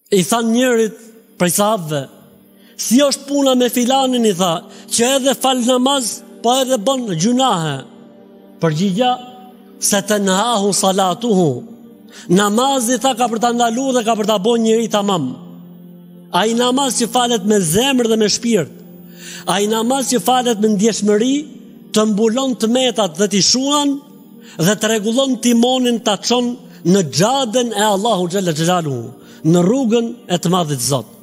I tha njërit prej sahabëve, si është puna me filanin, i tha, që edhe fal namaz, po edhe bën gjunahe. Përgjigja, se të nëhahu salatuhu, namazi tha ka për ta ndalu dhe ka për ta bën njëri tamam. Ai namaz që falet me zemër dhe me shpirt, ai namaz që falet me ndjeshmëri, të mbulon të metat dhe t'i shuan dhe të rregullon timonin ta çon në xhaden e Allahu xhalla xhelaluhu, në rrugën e të Madhit Zot.